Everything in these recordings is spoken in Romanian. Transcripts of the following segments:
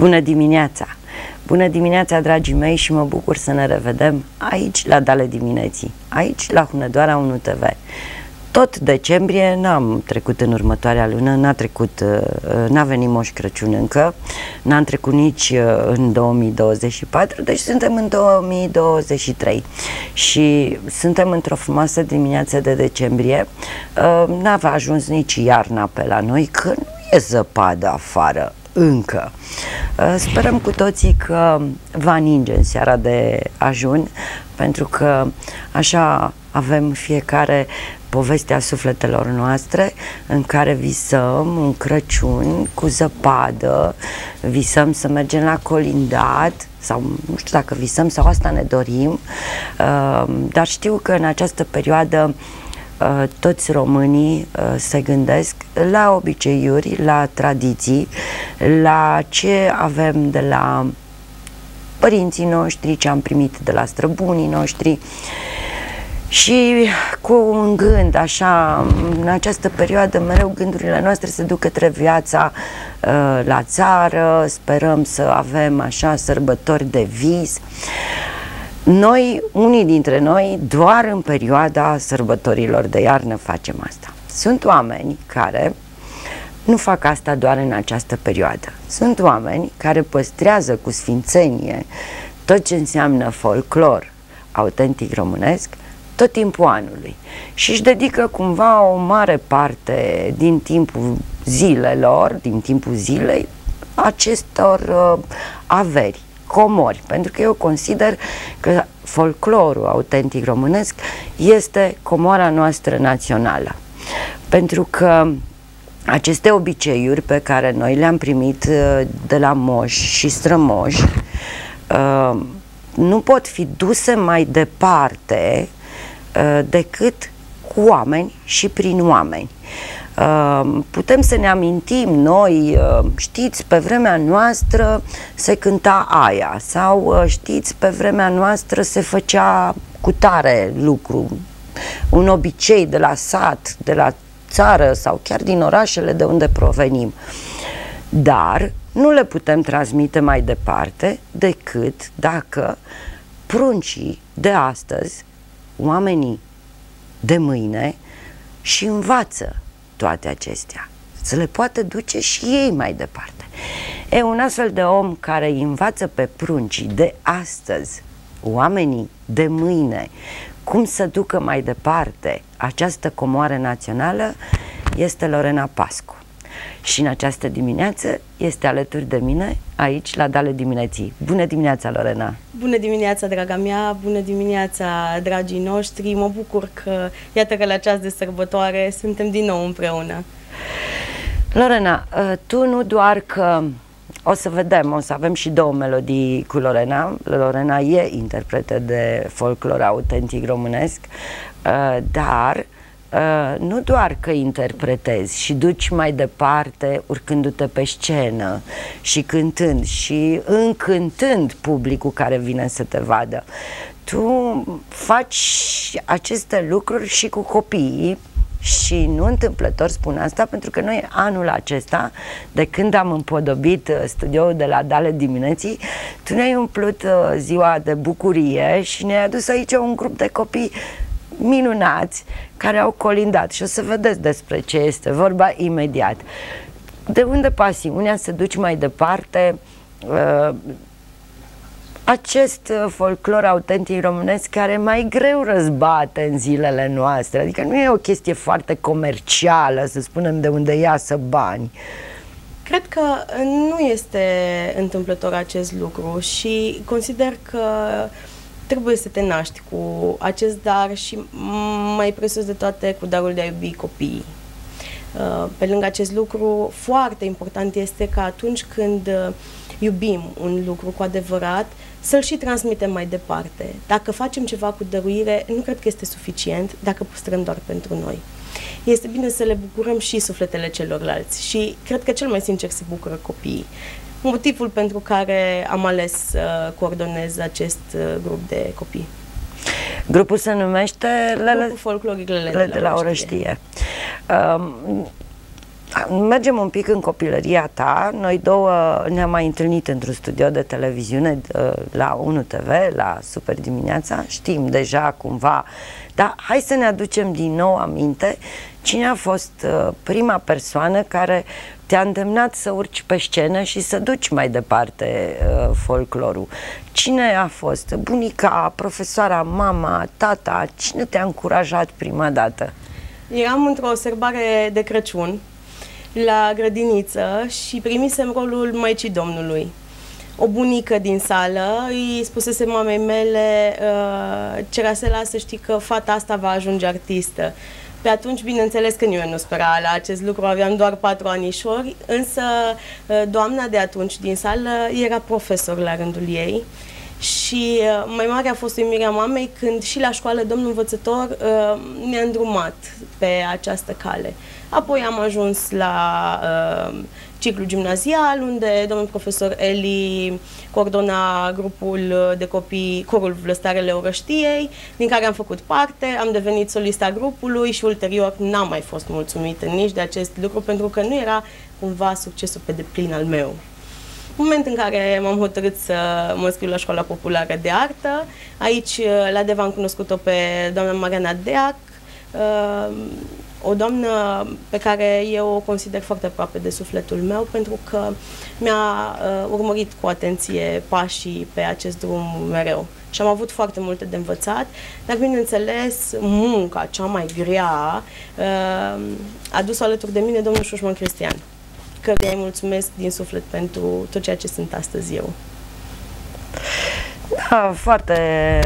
Bună dimineața! Bună dimineața, dragii mei, și mă bucur să ne revedem aici la Dale Dimineții, aici la Hunedoara 1 TV. Tot decembrie, n-am trecut în următoarea lună, n-a venit Moș Crăciun încă, n-am trecut nici în 2024, deci suntem în 2023 și suntem într-o frumoasă dimineață de decembrie. N-a ajuns nici iarna pe la noi, că nu e zăpadă afară încă. Sperăm cu toții că va ninge în seara de ajun, pentru că așa avem fiecare povestea sufletelor noastre, în care visăm un Crăciun cu zăpadă, visăm să mergem la colindat, sau nu știu dacă visăm sau asta ne dorim, dar știu că în această perioadă toți românii se gândesc la obiceiuri, la tradiții, la ce avem de la părinții noștri, ce am primit de la străbunii noștri. Și cu un gând, așa, în această perioadă, mereu gândurile noastre se duc către viața la țară, sperăm să avem așa sărbători de vis. Noi, unii dintre noi, doar în perioada sărbătorilor de iarnă facem asta. Sunt oameni care nu fac asta doar în această perioadă. Sunt oameni care păstrează cu sfințenie tot ce înseamnă folclor autentic românesc tot timpul anului și își dedică cumva o mare parte din timpul zilelor, din timpul zilei, acestor averi, comori, pentru că eu consider că folclorul autentic românesc este comoara noastră națională, pentru că aceste obiceiuri pe care noi le-am primit de la moși și strămoși nu pot fi duse mai departe decât cu oameni și prin oameni. Putem să ne amintim noi, știți, pe vremea noastră se cânta aia, sau știți, pe vremea noastră se făcea cutare lucru, un obicei de la sat, de la țară sau chiar din orașele de unde provenim, dar nu le putem transmite mai departe decât dacă pruncii de astăzi, oamenii de mâine, și învață toate acestea, să le poată duce și ei mai departe. E un astfel de om care îi învață pe pruncii de astăzi, oamenii de mâine, cum să ducă mai departe această comoară națională, este Lorena Pascu. Și în această dimineață este alături de mine aici la Dale Dimineții. Bună dimineața, Lorena! Bună dimineața, draga mea! Bună dimineața, dragii noștri! Mă bucur că, iată că la ceas de sărbătoare suntem din nou împreună. Lorena, tu nu doar că o să vedem, o să avem și două melodii cu Lorena. Lorena e interpretă de folclor autentic românesc, dar nu doar că interpretezi și duci mai departe urcându-te pe scenă și cântând și încântând publicul care vine să te vadă. Tu faci aceste lucruri și cu copiii și nu întâmplător spun asta, pentru că noi anul acesta, de când am împodobit studioul de la Dale Dimineții, tu ne-ai umplut ziua de bucurie și ne-ai adus aici un grup de copii minunați care au colindat și o să vedeți despre ce este vorba imediat. De unde pasiunea să duci mai departe acest folclor autentic românesc, care mai greu răzbate în zilele noastre, adică nu e o chestie foarte comercială, să spunem, de unde iasă bani. Cred că nu este întâmplător acest lucru și consider că trebuie să te naști cu acest dar și, mai presus de toate, cu darul de a iubi copiii. Pe lângă acest lucru, foarte important este că atunci când iubim un lucru cu adevărat, să-l și transmitem mai departe. Dacă facem ceva cu dăruire, nu cred că este suficient dacă păstrăm doar pentru noi. Este bine să le bucurăm și sufletele celorlalți și cred că cel mai sincer se bucură copiii. Motivul pentru care am ales să coordonez acest grup de copii. Grupul se numește Grupul Folcloric Lele de la Orăștie. Mergem un pic în copilăria ta. Noi două ne-am mai întâlnit într-un studio de televiziune la 1 TV, la Super Dimineața. Știm deja cumva, dar hai să ne aducem din nou aminte cine a fost prima persoană care te-a îndemnat să urci pe scenă și să duci mai departe folclorul. Cine a fost? Bunica, profesoara, mama, tata? Cine te-a încurajat prima dată? Eram într-o sărbare de Crăciun la grădiniță și primisem rolul Maicii Domnului. O bunică din sală îi spusese mamei mele, Cerasela, să știi că fata asta va ajunge artistă. Pe atunci, bineînțeles că nimeni nu spera la acest lucru, aveam doar 4 anișori, însă doamna de atunci din sală era profesor la rândul ei. Și mai mare a fost uimirea mamei când și la școală domnul învățător ne-a îndrumat pe această cale. Apoi am ajuns la ciclu gimnazial, unde domnul profesor Eli coordona grupul de copii, corul Vlăstarele Orăștiei, din care am făcut parte, am devenit solista grupului și ulterior n-am mai fost mulțumită nici de acest lucru, pentru că nu era cumva succesul pe deplin al meu. În moment în care m-am hotărât să mă scriu la Școala Populară de Artă, aici la Deva am cunoscut-o pe doamna Mariana Deac, o doamnă pe care eu o consider foarte aproape de sufletul meu, pentru că mi-a urmărit cu atenție pașii pe acest drum mereu. Și am avut foarte multe de învățat, dar bineînțeles munca cea mai grea a dus alături de mine domnul Șușman Cristian, căruia îi mulțumesc din suflet pentru tot ceea ce sunt astăzi eu. Da, foarte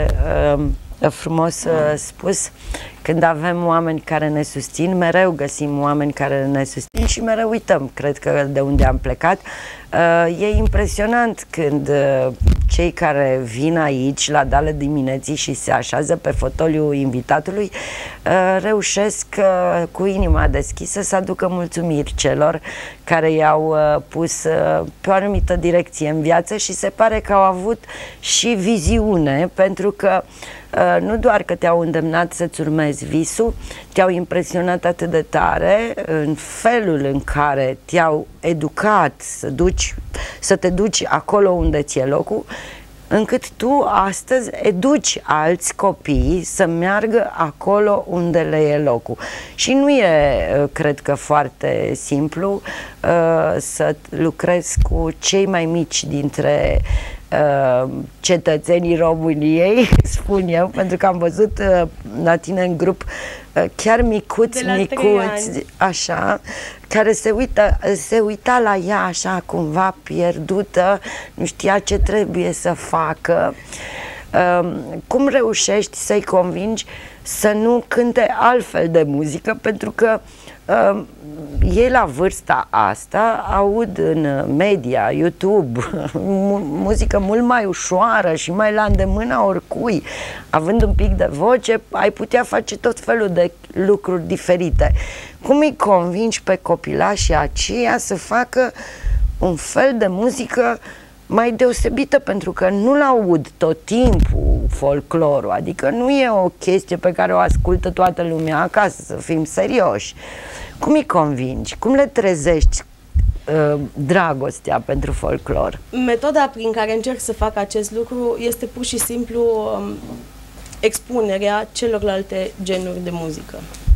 frumos spus. Când avem oameni care ne susțin, mereu găsim oameni care ne susțin și mereu uităm, cred că, de unde am plecat. E impresionant când cei care vin aici la Dale Dimineții și se așează pe fotoliul invitatului reușesc cu inima deschisă să aducă mulțumiri celor care i-au pus pe o anumită direcție în viață și se pare că au avut și viziune, pentru că nu doar că te-au îndemnat să-ți urmezi visul, te-au impresionat atât de tare în felul în care te-au educat să te duci acolo unde ți-e locul, încât tu astăzi educi alți copii să meargă acolo unde le e locul. Și nu e, cred că, foarte simplu să lucrezi cu cei mai mici dintre cetățenii României, spun eu, pentru că am văzut la tine în grup chiar micuți, așa, care se uita la ea așa cumva pierdută, nu știa ce trebuie să facă. Cum reușești să-i convingi să nu cânte altfel de muzică? Pentru că ei la vârsta asta aud în media, YouTube, muzică mult mai ușoară și mai la îndemâna oricui. Având un pic de voce, ai putea face tot felul de lucruri diferite. Cum îi convingi pe copilașii aceia să facă un fel de muzică mai deosebită, pentru că nu-l aud tot timpul folclorul, adică nu e o chestie pe care o ascultă toată lumea acasă, să fim serioși. Cum îi convingi? Cum le trezești dragostea pentru folclor? Metoda prin care încerc să fac acest lucru este pur și simplu expunerea celorlalte genuri de muzică.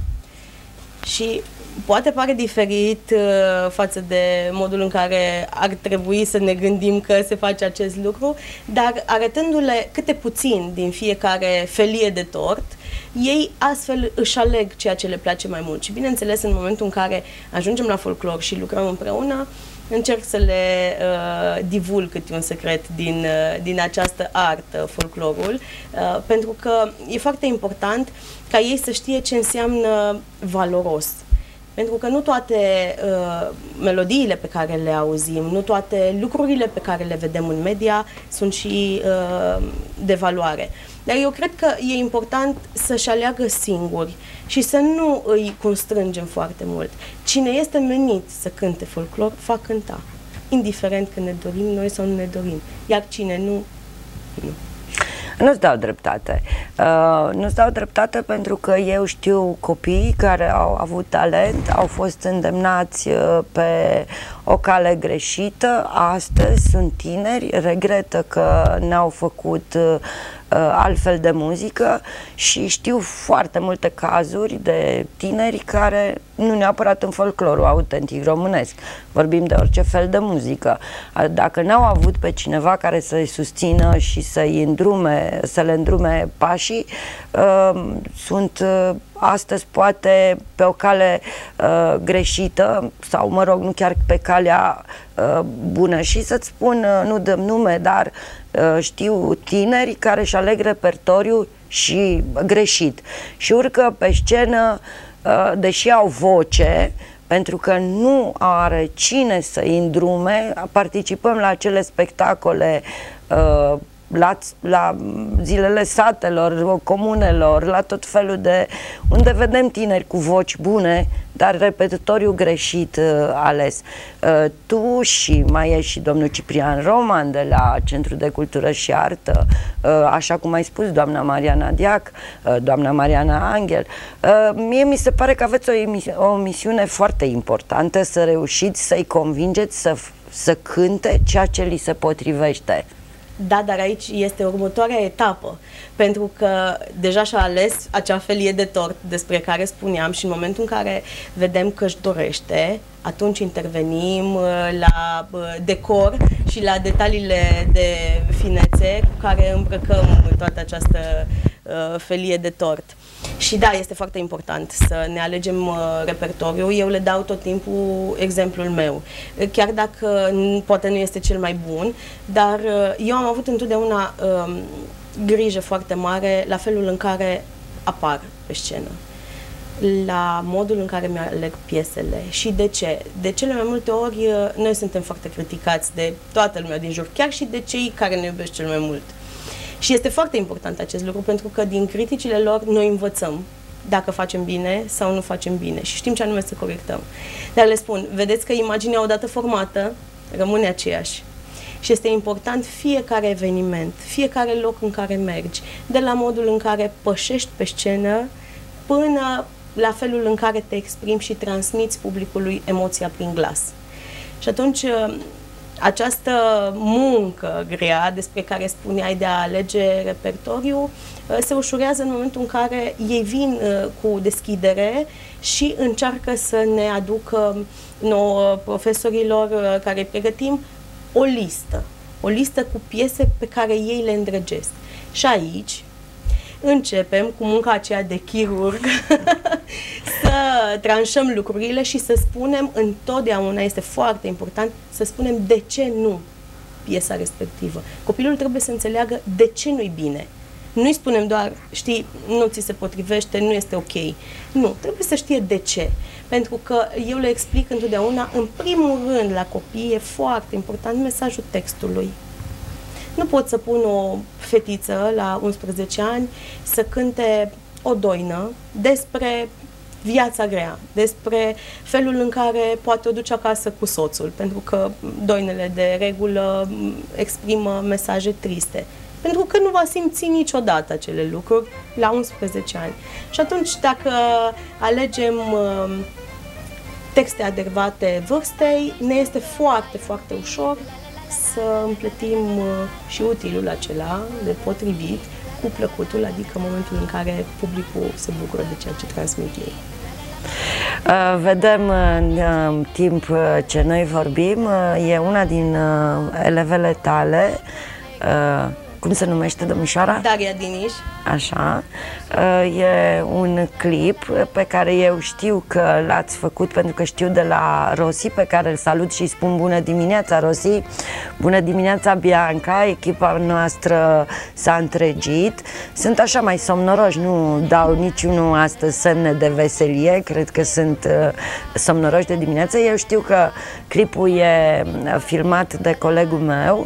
Și poate pare diferit față de modul în care ar trebui să ne gândim că se face acest lucru, dar arătându-le câte puțin din fiecare felie de tort, ei astfel își aleg ceea ce le place mai mult. Și bineînțeles, în momentul în care ajungem la folclor și lucrăm împreună, încerc să le divulg câte un secret din această artă, folclorul, pentru că e foarte important ca ei să știe ce înseamnă valoros. Pentru că nu toate melodiile pe care le auzim, nu toate lucrurile pe care le vedem în media sunt și de valoare. Dar eu cred că e important să-și aleagă singuri și să nu îi constrângem foarte mult. Cine este menit să cânte folclor, va cânta, indiferent că ne dorim noi sau nu ne dorim. Iar cine nu, nu. Nu-ți dau dreptate. Nu-ți dau dreptate pentru că eu știu copii care au avut talent, au fost îndemnați pe o cale greșită, astăzi sunt tineri, regretă că n-au făcut altfel de muzică și știu foarte multe cazuri de tineri care, nu neapărat în folclorul autentic românesc, vorbim de orice fel de muzică, dacă n-au avut pe cineva care să-i susțină și să le îndrume pașii, sunt astăzi poate pe o cale greșită sau, mă rog, nu chiar pe calea bună. Și să-ți spun, nu dăm nume, dar știu tineri care își aleg repertoriu și greșit și urcă pe scenă, deși au voce, pentru că nu are cine să-i îndrume. Participăm la acele spectacole la zilele satelor, comunelor, la tot felul de... unde vedem tineri cu voci bune, dar repertoriu greșit ales. Tu și mai e și domnul Ciprian Roman de la Centrul de Cultură și Artă, așa cum ai spus, doamna Mariana Diac, doamna Mariana Angel. Mie mi se pare că aveți o misiune foarte importantă, să reușiți să-i convingeți să cânte ceea ce li se potrivește. Da, dar aici este următoarea etapă, pentru că deja și-a ales acea felie de tort despre care spuneam și în momentul în care vedem că își dorește, atunci intervenim la decor și la detaliile de finețe cu care îmbrăcăm toată această felie de tort. Și da, este foarte important să ne alegem repertoriul. Eu le dau tot timpul exemplul meu. Chiar dacă poate nu este cel mai bun, dar eu am avut întotdeauna grijă foarte mare la felul în care apar pe scenă, la modul în care mi-aleg piesele. Și de ce? De cele mai multe ori noi suntem foarte criticați de toată lumea din jur, chiar și de cei care ne iubesc cel mai mult. Și este foarte important acest lucru, pentru că din criticile lor noi învățăm dacă facem bine sau nu facem bine și știm ce anume să corectăm. Dar le spun, vedeți că imaginea odată formată rămâne aceeași. Și este important fiecare eveniment, fiecare loc în care mergi, de la modul în care pășești pe scenă până la felul în care te exprimi și transmiți publicului emoția prin glas. Și atunci această muncă grea despre care spuneai de a alege repertoriu se ușurează în momentul în care ei vin cu deschidere și încearcă să ne aducă nouă profesorilor care îi pregătim o listă cu piese pe care ei le îndrăgesc. Și aici începem cu munca aceea de chirurg să tranșăm lucrurile și să spunem întotdeauna, este foarte important, să spunem de ce nu piesa respectivă. Copilul trebuie să înțeleagă de ce nu-i bine. Nu-i spunem doar, știi, nu ți se potrivește, nu este ok. Nu, trebuie să știe de ce. Pentru că eu le explic întotdeauna, în primul rând la copii e foarte important mesajul textului. Nu pot să pun o fetiță la 11 ani să cânte o doină despre viața grea, despre felul în care poate o duce acasă cu soțul, pentru că doinele de regulă exprimă mesaje triste. Pentru că nu va simți niciodată acele lucruri la 11 ani. Și atunci, dacă alegem texte adecvate vârstei, ne este foarte, foarte ușor să împletim și utilul acela de potrivit cu plăcutul, adică momentul în care publicul se bucură de ceea ce transmit ei. Vedem în timp ce noi vorbim, e una din elevele tale, cum se numește, domnișoara? Daria Diniș. Așa. E un clip pe care eu știu că l-ați făcut, pentru că știu de la Rosi, pe care îl salut și îi spun bună dimineața, Rosi. Bună dimineața, Bianca. Echipa noastră s-a întregit. Sunt așa mai somnoroși, nu dau niciunul astăzi semne de veselie, cred că sunt somnoroși de dimineață. Eu știu că clipul e filmat de colegul meu,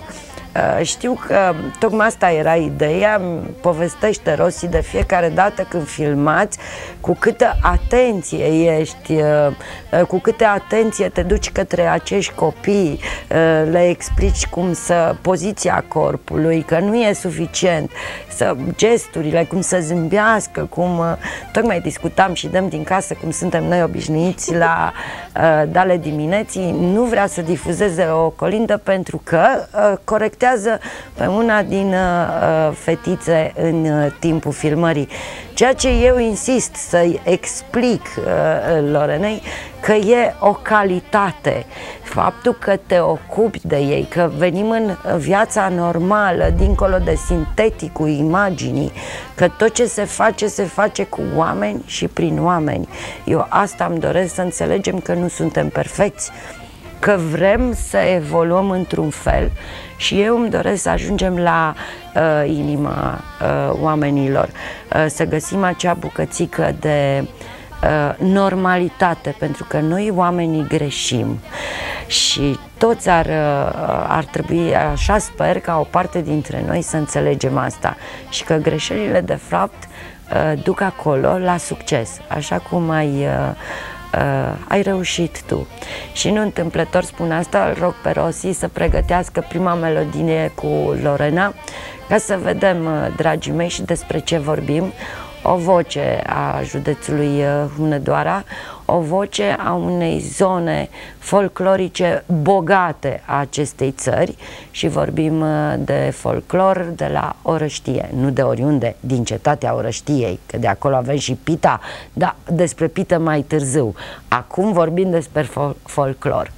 Știu că tocmai asta era ideea, povestește Rossi de fiecare dată când filmați cu câtă atenție ești, cu câtă atenție te duci către acești copii, le explici cum poziția corpului, că nu e suficient, gesturile, cum să zâmbească, cum tocmai discutam și dăm din casă cum suntem noi obișnuiți la Dale dimineții, nu vrea să difuzeze o colindă pentru că corectează pe una din fetițe în timpul filmării. Ceea ce eu insist să-i explic Lorenei, că e o calitate faptul că te ocupi de ei, că venim în viața normală, dincolo de sinteticul imaginii, că tot ce se face cu oameni și prin oameni. Eu asta îmi doresc, să înțelegem că nu suntem perfecți, că vrem să evoluăm într-un fel și eu îmi doresc să ajungem la inima oamenilor, să găsim acea bucățică de normalitate, pentru că noi oamenii greșim și toți ar trebui, așa sper, ca o parte dintre noi să înțelegem asta și că greșelile de fapt duc acolo la succes, așa cum ai reușit tu. Și nu întâmplător spun asta, îl rog pe Rossi să pregătească prima melodie cu Lorena, ca să vedem, dragii mei, și despre ce vorbim. O voce a județului Hunedoara, o voce a unei zone folclorice bogate a acestei țări și vorbim de folclor de la Orăștie, nu de oriunde, din cetatea Orăștiei, că de acolo avem și Pita, dar despre Pită mai târziu. Acum vorbim despre folclor.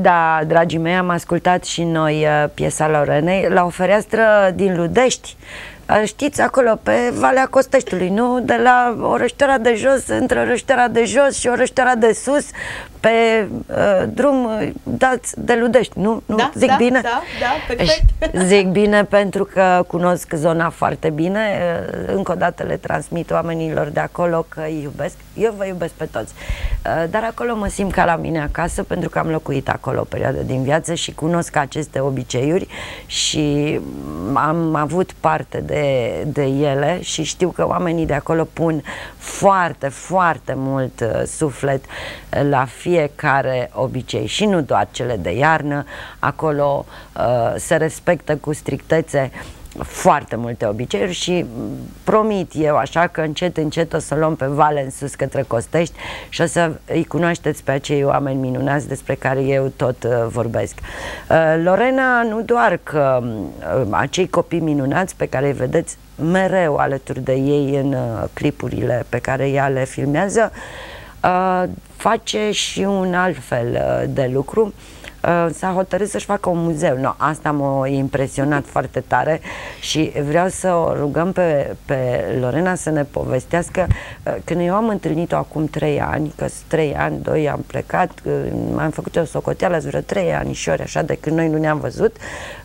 Da, dragii mei, am ascultat și noi piesa Lorenei la o fereastră din Ludești. Știți, acolo pe Valea Costeștiului, nu? De la Orăștera de jos, între Orăștera de jos și Orăștera de sus, pe drum dați de Ludești, nu? Da, zic da, bine? da, perfect. Zic bine pentru că cunosc zona foarte bine. Încă o dată le transmit oamenilor de acolo că îi iubesc. Eu vă iubesc pe toți. Dar acolo mă simt ca la mine acasă, pentru că am locuit acolo o perioadă din viață și cunosc aceste obiceiuri și am avut parte de ele și știu că oamenii de acolo pun foarte, foarte mult suflet la fiecare obicei și nu doar cele de iarnă. Acolo se respectă cu strictețe foarte multe obiceiuri și promit eu așa că încet, încet o să luăm pe vale în sus către Costești și o să îi cunoașteți pe acei oameni minunați despre care eu tot vorbesc. Lorena, nu doar că acei copii minunați pe care îi vedeți mereu alături de ei în clipurile pe care ea le filmează, face și un alt fel de lucru. S-a hotărât să-și facă un muzeu. No, asta m-a impresionat foarte tare și vreau să o rugăm pe Lorena să ne povestească. Când eu am întâlnit-o acum 3 ani, că 3 ani, 2 am plecat, am făcut o socoteală, vreo 3 anișori, așa, de când noi nu ne-am văzut,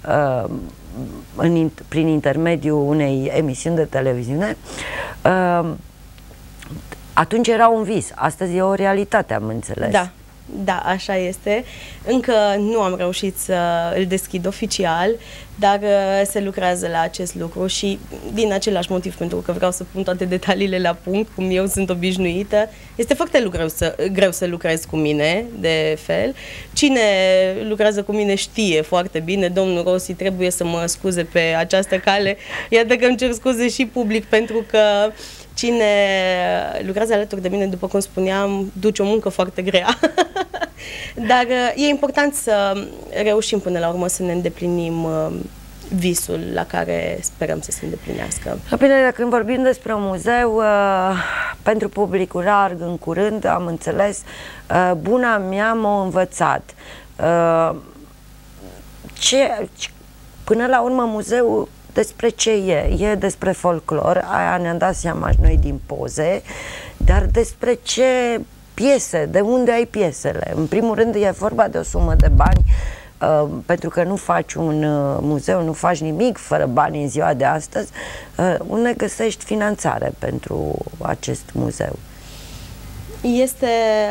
prin intermediul unei emisiuni de televiziune. Atunci era un vis, astăzi e o realitate, am înțeles. Da. Da, așa este. Încă nu am reușit să îl deschid oficial, dar se lucrează la acest lucru și din același motiv, pentru că vreau să pun toate detaliile la punct, cum eu sunt obișnuită. Este foarte greu să lucrez cu mine, de fel. Cine lucrează cu mine știe foarte bine, domnul Rossi trebuie să mă scuze pe această cale. Iată că îmi cer scuze și public, pentru că cine lucrează alături de mine, după cum spuneam, duce o muncă foarte grea. Dar e important să reușim până la urmă să ne îndeplinim visul la care sperăm să se îndeplinească. Bine, când vorbim despre un muzeu pentru publicul larg, în curând, am înțeles, buna mea m-a învățat. Până la urmă, muzeul despre ce e? E despre folclor, aia ne-am dat seama și noi din poze, dar despre ce piese, de unde ai piesele? În primul rând e vorba de o sumă de bani, pentru că nu faci un muzeu, nu faci nimic fără bani în ziua de astăzi. Unde găsești finanțare pentru acest muzeu? Este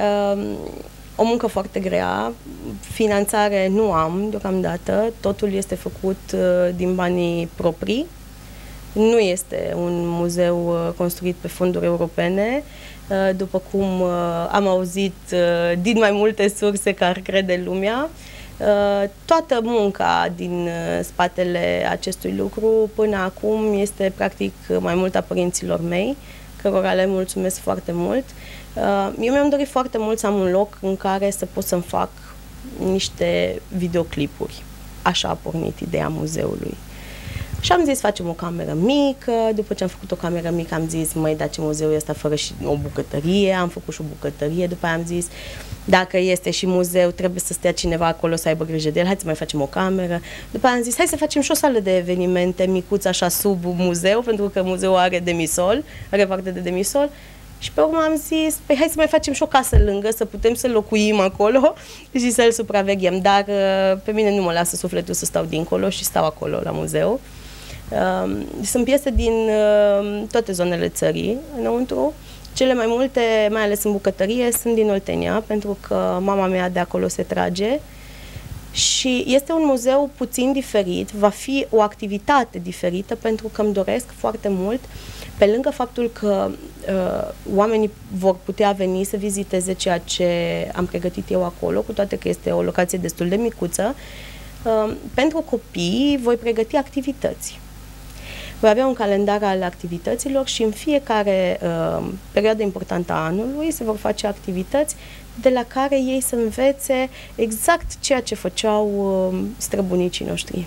o muncă foarte grea, finanțare nu am deocamdată, totul este făcut din banii proprii. Nu este un muzeu construit pe fonduri europene, după cum am auzit din mai multe surse că ar crede lumea. Toată munca din spatele acestui lucru până acum este practic mai mult a părinților mei, cărora le mulțumesc foarte mult. Eu mi-am dorit foarte mult să am un loc în care să pot să-mi fac niște videoclipuri. Așa a pornit ideea muzeului. Și am zis, facem o cameră mică. După ce am făcut o cameră mică, am zis, măi, dar ce muzeu e ăsta fără și o bucătărie? Am făcut și o bucătărie. După aia am zis, dacă este și muzeu, trebuie să stea cineva acolo să aibă grijă de el. Hai să mai facem o cameră. După aia am zis, hai să facem și o sală de evenimente micuță, așa, sub muzeu, pentru că muzeul are demisol, are parte de demisol. Și pe urmă am zis, păi hai să mai facem și o casă lângă, să putem să locuim acolo și să-l supraveghem. Dar pe mine nu mă lasă sufletul să stau dincolo și stau acolo la muzeu. Sunt piese din toate zonele țării înăuntru. Cele mai multe, mai ales în bucătărie, sunt din Oltenia, pentru că mama mea de acolo se trage. Și este un muzeu puțin diferit, va fi o activitate diferită, pentru că îmi doresc foarte mult, pe lângă faptul că oamenii vor putea veni să viziteze ceea ce am pregătit eu acolo, cu toate că este o locație destul de micuță, pentru copii voi pregăti activități. Voi avea un calendar al activităților și în fiecare perioadă importantă a anului se vor face activități de la care ei să învețe exact ceea ce făceau străbunicii noștri.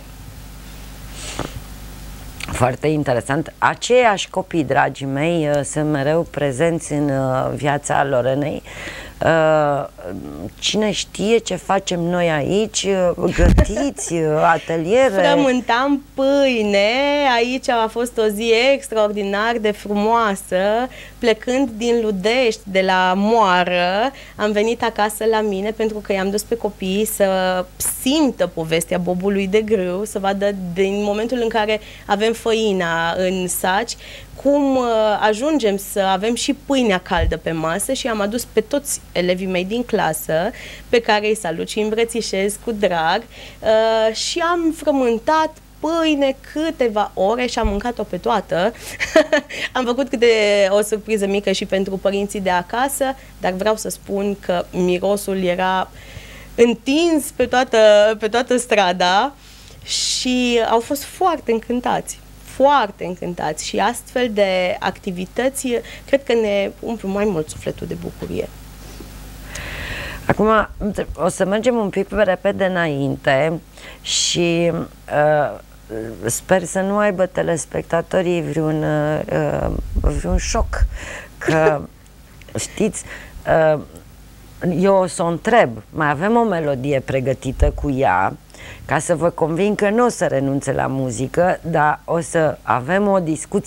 Foarte interesant. Aceiași copii, dragii mei, sunt mereu prezenți în viața Lorenei. Cine știe ce facem noi aici? Gătiți, ateliere? Frământam pâine, aici a fost o zi extraordinar de frumoasă. Plecând din Ludești, de la Moară, am venit acasă la mine pentru că i-am dus pe copii să simtă povestea bobului de grâu, să vadă din momentul în care avem făina în saci, cum ajungem să avem și pâinea caldă pe masă, și am adus pe toți elevii mei din clasă, pe care îi salut și îmbrățișez cu drag, și am frământat pâine câteva ore și am mâncat-o pe toată. Am făcut o surpriză mică și pentru părinții de acasă, dar vreau să spun că mirosul era întins pe toată strada și au fost foarte încântați. Foarte încântați, și astfel de activități cred că ne umplu mai mult sufletul de bucurie. Acum o să mergem un pic repede înainte și sper să nu aibă telespectatorii vreun șoc, că știți, eu o să o întreb, mai avem o melodie pregătită cu ea, ca să vă convin că nu o să renunțe la muzică, dar o să avem o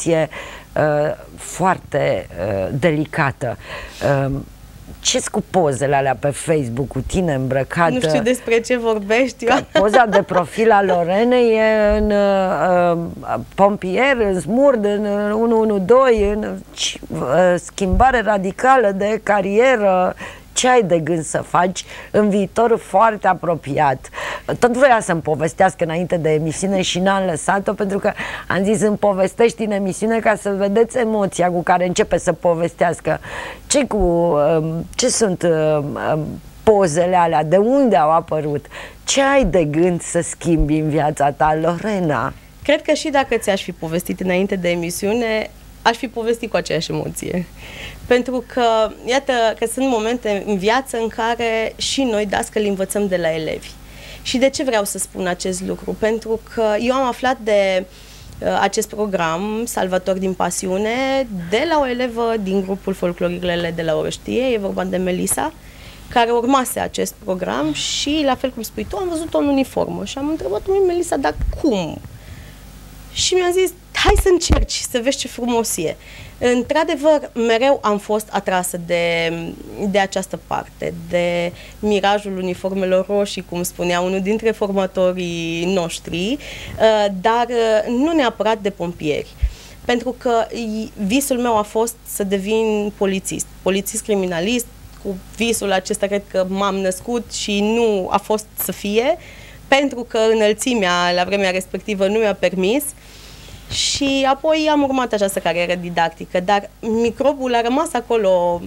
discuție delicată. Ce-s cu pozele alea pe Facebook cu tine îmbrăcată? Nu știu despre ce vorbești. Poza de profil a Lorenei e în pompier, în smurd, în 112, în schimbare radicală de carieră. Ce ai de gând să faci în viitor foarte apropiat? Tot vroia să-mi povestească înainte de emisiune și n-am lăsat-o, pentru că am zis îmi povestești în emisiune ca să vedeți emoția cu care începe să povestească. Ce sunt pozele alea? De unde au apărut? Ce ai de gând să schimbi în viața ta, Lorena? Cred că și dacă ți-aș fi povestit înainte de emisiune, aș fi povestit cu aceeași emoție. Pentru că, iată, că sunt momente în viață în care și noi, dascăli, învățăm de la elevi. Și de ce vreau să spun acest lucru? Pentru că eu am aflat de acest program, Salvator din Pasiune, de la o elevă din grupul Folcloriclele de la Orăștie, e vorba de Melisa, care urmase acest program și, la fel cum spui tu, am văzut-o în uniformă și am întrebat-o, Melisa, dar cum? Și mi-a zis, hai să încerci, să vezi ce frumos e. Într-adevăr, mereu am fost atrasă de această parte, de mirajul uniformelor roșii, cum spunea unul dintre formatorii noștri, dar nu neapărat de pompieri. Pentru că visul meu a fost să devin polițist criminalist. Cu visul acesta cred că m-am născut și nu a fost să fie, pentru că înălțimea la vremea respectivă nu mi-a permis. Și apoi am urmat această carieră didactică, dar microbul a rămas acolo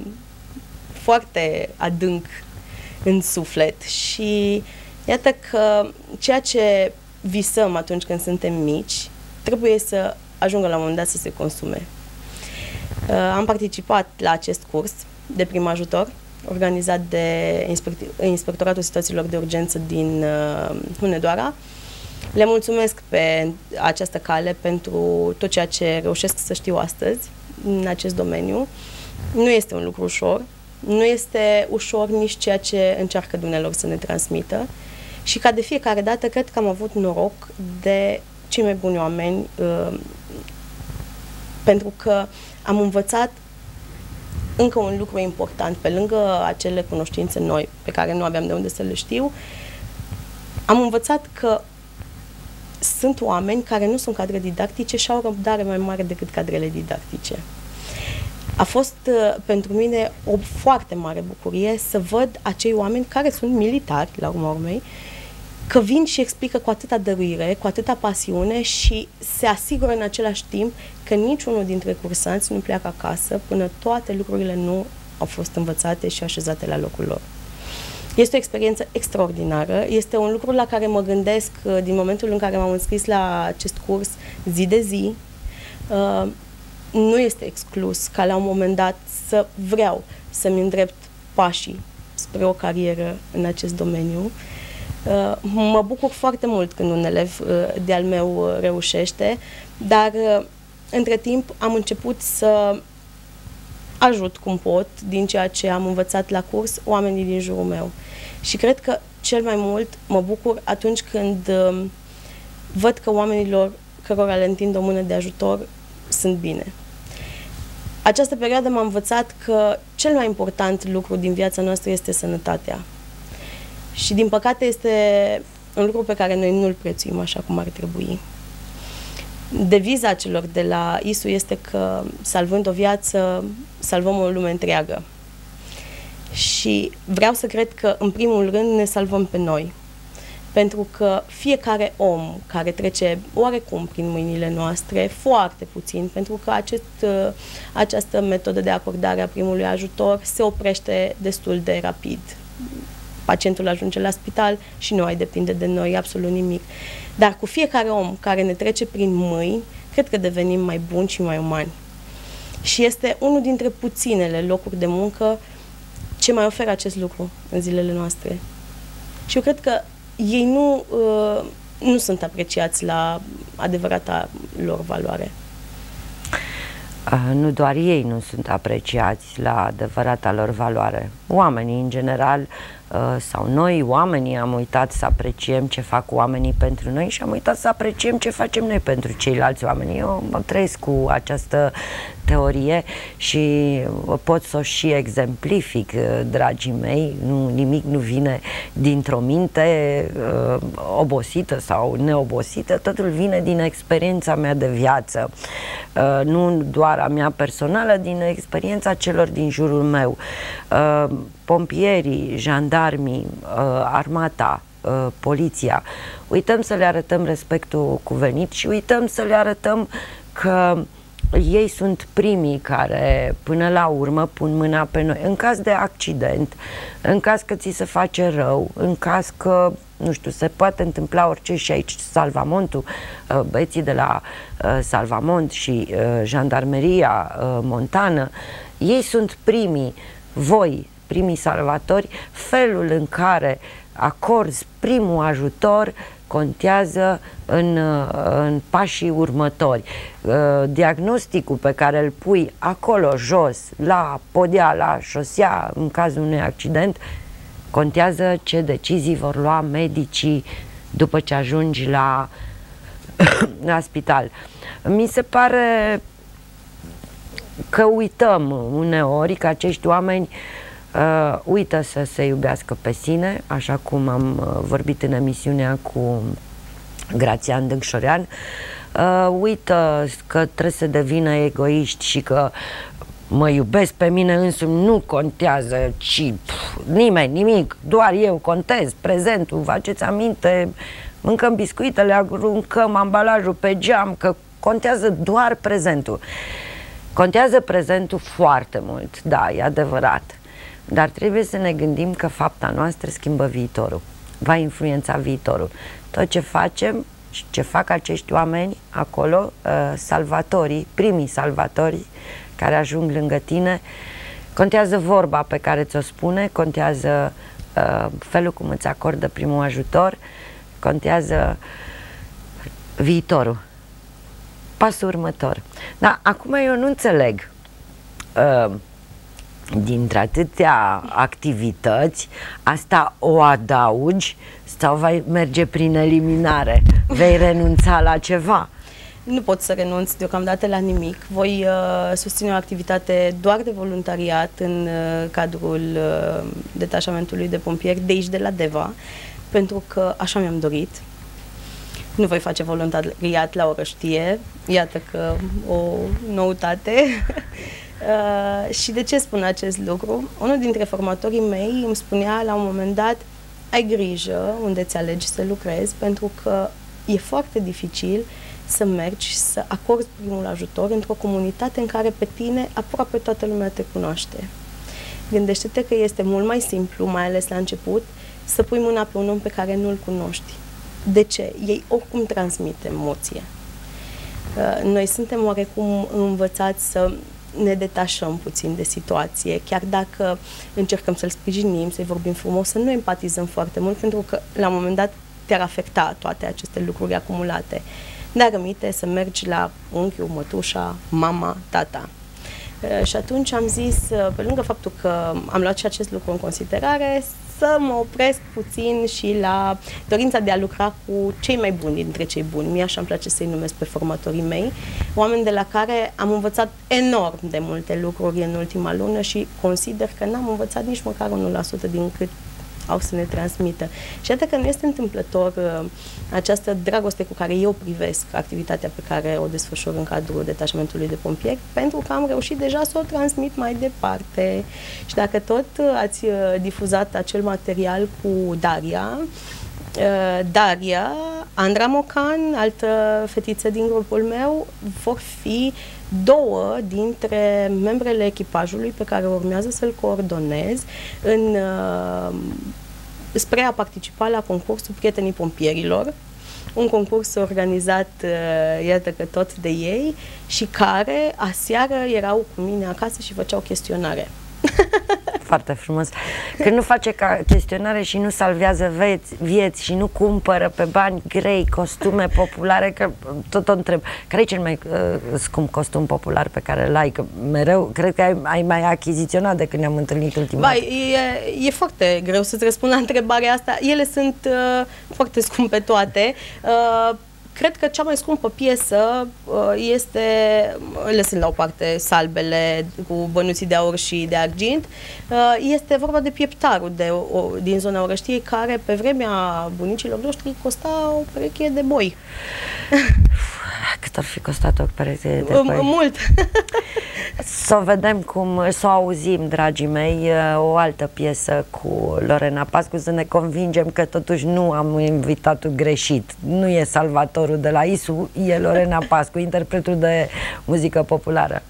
foarte adânc în suflet. Și iată că ceea ce visăm atunci când suntem mici trebuie să ajungă la un moment dat să se consume. Am participat la acest curs de prim ajutor organizat de Inspectoratul Situațiilor de Urgență din Hunedoara. Le mulțumesc pe această cale pentru tot ceea ce reușesc să știu astăzi în acest domeniu. Nu este un lucru ușor, nu este ușor nici ceea ce încearcă dumnealor să ne transmită, și ca de fiecare dată cred că am avut noroc de cei mai buni oameni, pentru că am învățat încă un lucru important, pe lângă acele cunoștințe noi pe care nu aveam de unde să le știu. Am învățat că sunt oameni care nu sunt cadre didactice și au o răbdare mai mare decât cadrele didactice. A fost pentru mine o foarte mare bucurie să văd acei oameni care sunt militari, la urma urmei, că vin și explică cu atâta dăruire, cu atâta pasiune și se asigură în același timp că niciunul dintre cursanți nu pleacă acasă până toate lucrurile nu au fost învățate și așezate la locul lor. Este o experiență extraordinară, este un lucru la care mă gândesc din momentul în care m-am înscris la acest curs zi de zi. Nu este exclus ca la un moment dat să vreau să-mi îndrept pașii spre o carieră în acest domeniu. Mă bucur foarte mult când un elev de-al meu reușește, dar între timp am început să ajut cum pot, din ceea ce am învățat la curs, oamenii din jurul meu. Și cred că cel mai mult mă bucur atunci când văd că oamenilor cărora le întind o mână de ajutor sunt bine. Această perioadă m-a învățat că cel mai important lucru din viața noastră este sănătatea. Și din păcate este un lucru pe care noi nu-l prețuim așa cum ar trebui. Deviza celor de la ISU este că, salvând o viață, salvăm o lume întreagă. Și vreau să cred că, în primul rând, ne salvăm pe noi. Pentru că fiecare om care trece oarecum prin mâinile noastre, foarte puțin, pentru că această metodă de acordare a primului ajutor se oprește destul de rapid. Pacientul ajunge la spital și nu mai depinde de noi absolut nimic. Dar cu fiecare om care ne trece prin mâini, cred că devenim mai buni și mai umani. Și este unul dintre puținele locuri de muncă ce mai oferă acest lucru în zilele noastre. Și eu cred că ei nu sunt apreciați la adevărata lor valoare. Nu doar ei nu sunt apreciați la adevărata lor valoare. Oamenii, în general, sau noi, oamenii, am uitat să apreciem ce fac oamenii pentru noi și am uitat să apreciem ce facem noi pentru ceilalți oameni. Eu mă trăiesc cu această teorie și pot să o și exemplific, dragii mei. Nimic nu vine dintr-o minte obosită sau neobosită, totul vine din experiența mea de viață. Nu doar a mea personală, din experiența celor din jurul meu. Pompierii, jandarmii, armata, poliția, uităm să le arătăm respectul cuvenit și uităm să le arătăm că ei sunt primii care până la urmă pun mâna pe noi. În caz de accident, în caz că ți se face rău, în caz că, nu știu, se poate întâmpla orice și aici Salvamontul, băieții de la Salvamont și Jandarmeria Montană, ei sunt primii, voi, primii salvatori, felul în care acorzi primul ajutor contează în pașii următori. Diagnosticul pe care îl pui acolo jos, la podea, la șosea, în cazul unui accident, contează ce decizii vor lua medicii după ce ajungi la spital. Mi se pare că uităm uneori că acești oameni uită să se iubească pe sine, așa cum am vorbit în emisiunea cu Grațian Dâncșorean, uită că trebuie să devină egoiști și că mă iubesc pe mine însumi, nu contează nimeni, nimic, doar eu contez, prezentul, vă faceți aminte, mâncăm biscuitele, aruncăm ambalajul pe geam, că contează doar prezentul. Contează prezentul foarte mult, da, e adevărat. Dar trebuie să ne gândim că fapta noastră schimbă viitorul, va influența viitorul. Tot ce facem și ce fac acești oameni acolo, salvatorii, primii salvatori care ajung lângă tine, contează vorba pe care ți-o spune, contează felul cum îți acordă primul ajutor, contează viitorul, pasul următor. Dar acum eu nu înțeleg, dintre atâtea activități, asta o adaugi sau vei merge prin eliminare? Vei renunța la ceva? Nu pot să renunț deocamdată la nimic. Voi susține o activitate doar de voluntariat în cadrul detașamentului de pompieri de aici, de la Deva, pentru că așa mi-am dorit. Nu voi face voluntariat la Orăștie, iată că o noutate. Și de ce spun acest lucru? Unul dintre formatorii mei îmi spunea la un moment dat: ai grijă unde ți alegi să lucrezi, pentru că e foarte dificil să mergi să acorzi primul ajutor într-o comunitate în care pe tine aproape toată lumea te cunoaște. Gândește-te că este mult mai simplu, mai ales la început, să pui mâna pe un om pe care nu-l cunoști. De ce? Ei oricum transmit emoție. Noi suntem oarecum învățați să ne detașăm puțin de situație, chiar dacă încercăm să-l sprijinim, să-i vorbim frumos, să nu empatizăm foarte mult, pentru că la un moment dat te-ar afecta toate aceste lucruri acumulate. Dar rămite să mergi la unchiul, mătușa, mama, tata. Și atunci am zis, pe lângă faptul că am luat și acest lucru în considerare, să mă opresc puțin și la dorința de a lucra cu cei mai buni dintre cei buni. Mie așa îmi place să-i numesc pe formatorii mei, oameni de la care am învățat enorm de multe lucruri în ultima lună și consider că n-am învățat nici măcar 1% din cât au să ne transmită. Și iată că nu este întâmplător această dragoste cu care eu privesc activitatea pe care o desfășur în cadrul detașamentului de pompieri, pentru că am reușit deja să o transmit mai departe. Și dacă tot ați difuzat acel material cu Daria, Andra Mocan, altă fetiță din grupul meu, vor fi două dintre membrele echipajului pe care urmează să-l coordonez spre a participa la concursul Prietenii Pompierilor, un concurs organizat, iată că tot de ei, și care aseară erau cu mine acasă și făceau chestionare. Foarte frumos. Când nu face ca chestionare și nu salvează vieți și nu cumpără pe bani grei costume populare, că tot o întreb, care e cel mai scump costum popular pe care l-ai? Că mereu, cred că ai mai achiziționat de când ne-am întâlnit ultima dată. E foarte greu să-ți răspund la întrebarea asta. Ele sunt foarte scumpe toate. Cred că cea mai scumpă piesă este, lăsând la o parte salbele cu bănuții de aur și de argint, este vorba de pieptarul din zona Orăștiei, care pe vremea bunicilor noștri costa o pereche de boi. Cât ar fi costat o pereche de boi? Mult! Să o vedem să o auzim, dragii mei, o altă piesă cu Lorena Pascu, să ne convingem că totuși nu am invitatul greșit. Nu e Salvatorul de la ISU, e Lorena Pascu, interpretul de muzică populară.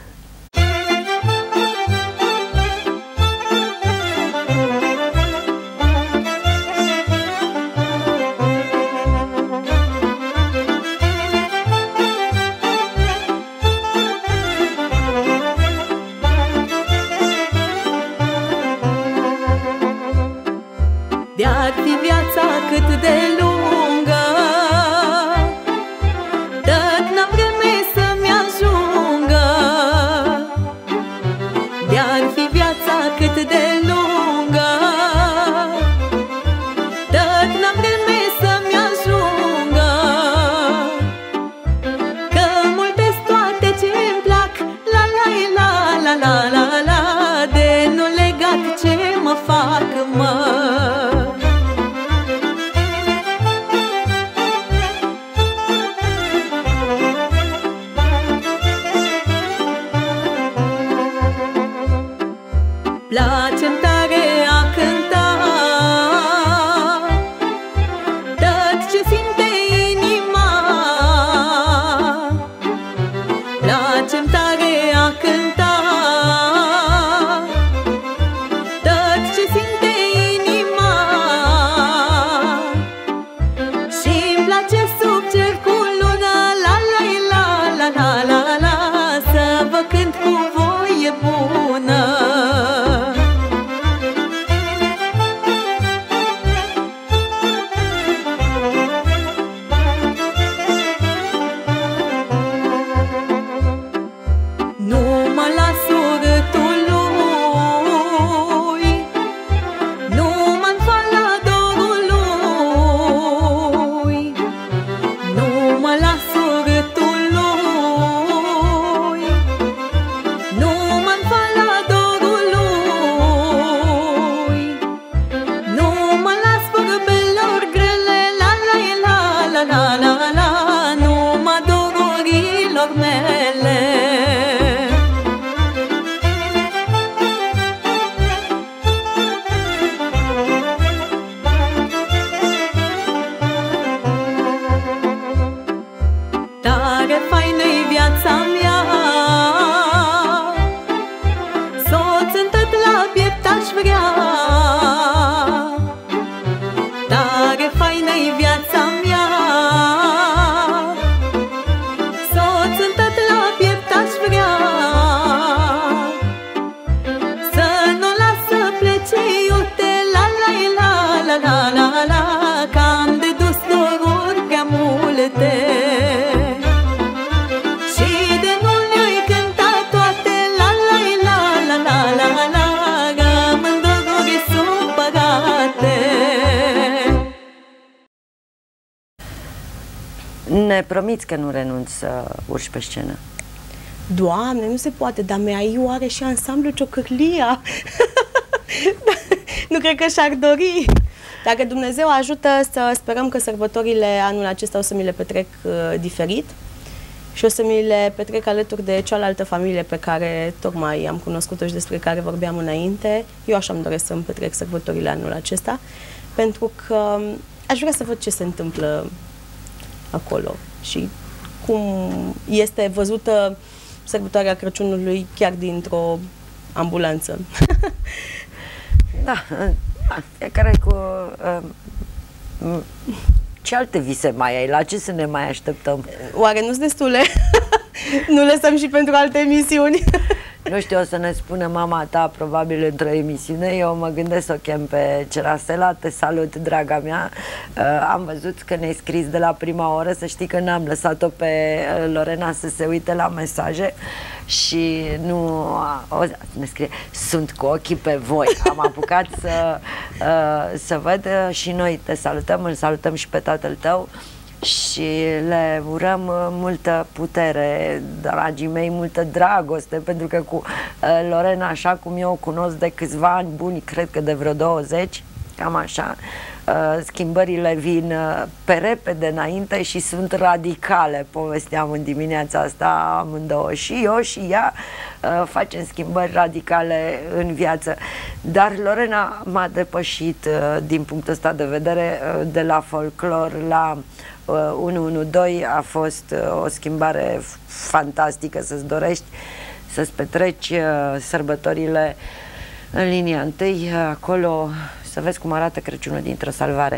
De-ar fi viața cât de lungă, tot n-am vreme să-mi ajungă. De-ar fi viața cât de lungă, tot n-am vreme să-mi ajungă. Că multe-s toate ce-mi plac, la la la la la la la, de nu legat ce mă fac, mă. Place-mi tare a cânta tot ce simte inima. Place-mi tare a cânta tot ce simte inima. Și-mi place sub cer cu luna, la la la la la la la, să vă cânt cu voie bună. Și de Ne promiți că nu renunți să urci pe scenă? Doamne, nu se poate, dar Meaiu are și ansamblu Ciocârlia. Nu cred că și-ar dori. Dacă Dumnezeu ajută, să sperăm că sărbătorile anul acesta o să mi le petrec diferit și o să mi le petrec alături de cealaltă familie pe care tocmai am cunoscut-o și despre care vorbeam înainte. Eu așa îmi doresc să-mi petrec sărbătorile anul acesta, pentru că aș vrea să văd ce se întâmplă acolo și cum este văzută sărbătoarea Crăciunului chiar dintr-o ambulanță. Da, fiecare cu... ce alte vise mai ai? La ce să ne mai așteptăm? Oare nu-s destule? Nu lăsăm și pentru alte emisiuni? Nu știu, o să ne spună mama ta probabil într-o emisiune. Eu mă gândesc să o chem pe Cerasela. Te salut, draga mea. Am văzut că ne-ai scris de la prima oră. Să știi că n-am lăsat-o pe Lorena să se uite la mesaje și nu ne scrie: sunt cu ochii pe voi. Am apucat să văd și noi te salutăm, îl salutăm și pe tatăl tău și le urăm multă putere, dragii mei, multă dragoste, pentru că cu Lorena, așa cum eu o cunosc de câțiva ani buni, cred că de vreo 20, cam așa, schimbările vin pe repede înainte și sunt radicale. Povesteam în dimineața asta amândouă, și eu și ea facem schimbări radicale în viață. Dar Lorena m-a depășit din punctul ăsta de vedere. De la folclor la 112 a fost o schimbare fantastică, să-ți dorești să-ți petreci sărbătorile în linia întâi, acolo să vezi cum arată Crăciunul dintr-o salvare.